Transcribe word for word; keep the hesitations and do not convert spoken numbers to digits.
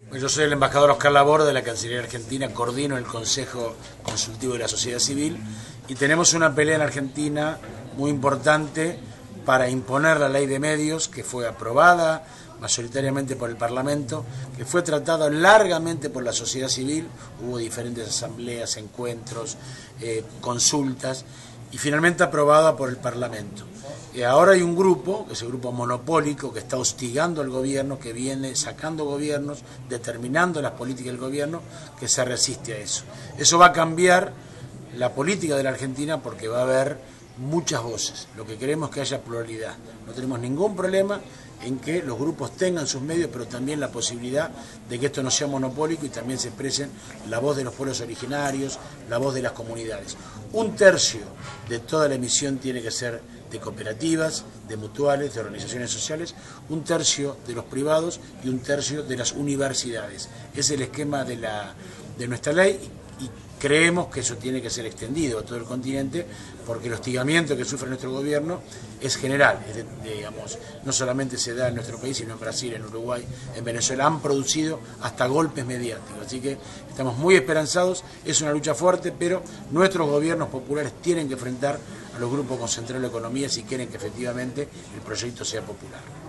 Yo soy el embajador Oscar Laborde de la Cancillería Argentina, coordino el Consejo Consultivo de la Sociedad Civil y tenemos una pelea en Argentina muy importante para imponer la ley de medios que fue aprobada mayoritariamente por el Parlamento, que fue tratada largamente por la sociedad civil, hubo diferentes asambleas, encuentros, eh, consultas y finalmente aprobada por el Parlamento. Y ahora hay un grupo, ese grupo monopólico, que está hostigando al gobierno, que viene sacando gobiernos, determinando las políticas del gobierno, que se resiste a eso. Eso va a cambiar la política de la Argentina porque va a haber muchas voces. Lo que queremos es que haya pluralidad. No tenemos ningún problema en que los grupos tengan sus medios, pero también la posibilidad de que esto no sea monopólico y también se expresen la voz de los pueblos originarios, la voz de las comunidades. Un tercio de toda la emisión tiene que ser de cooperativas, de mutuales, de organizaciones sociales, un tercio de los privados y un tercio de las universidades. Es el esquema de, la, de nuestra ley y creemos que eso tiene que ser extendido a todo el continente porque el hostigamiento que sufre nuestro gobierno es general, es de, de, digamos, no solamente se da en nuestro país, sino en Brasil, en Uruguay, en Venezuela, han producido hasta golpes mediáticos, así que estamos muy esperanzados, es una lucha fuerte, pero nuestros gobiernos populares tienen que enfrentar a los grupos concentrados en la economía si quieren que efectivamente el proyecto sea popular.